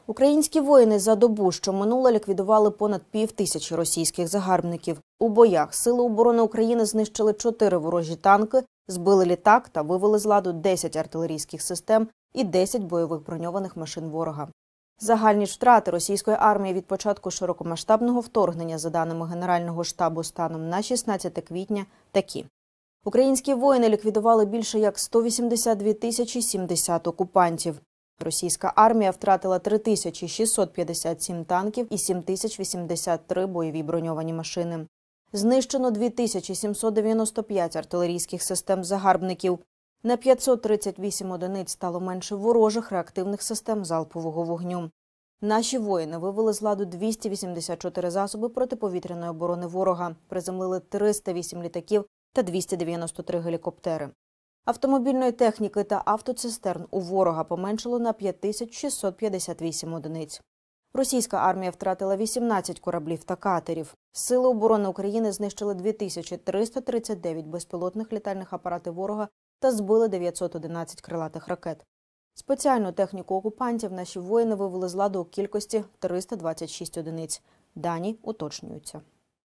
Українські воїни за добу, що минуло, ліквідували понад 5000 російських загарбників. У боях Сили оборони України знищили 4 ворожі танки, збили літак та вивели з ладу 10 артилерійських систем і 10 бойових броньованих машин ворога. Загальні ж втрати російської армії від початку широкомасштабного вторгнення, за даними Генерального штабу, станом на 16 квітня такі. Українські воїни ліквідували більше як 182 070 окупантів. Російська армія втратила 3657 танків і 7083 бойові броньовані машини. Знищено 2795 артилерійських систем загарбників. На 538 одиниць стало менше ворожих реактивних систем залпового вогню. Наші воїни вивели з ладу 284 засоби протиповітряної оборони ворога, приземлили 308 літаків та 293 гелікоптери. Автомобільної техніки та автоцистерн у ворога поменшало на 5658 одиниць. Російська армія втратила 18 кораблів та катерів. Сили оборони України знищили 2339 безпілотних літальних апаратів ворога та збили 911 крилатих ракет. Спеціальну техніку окупантів наші воїни вивели з ладу у кількості 326 одиниць. Дані уточнюються.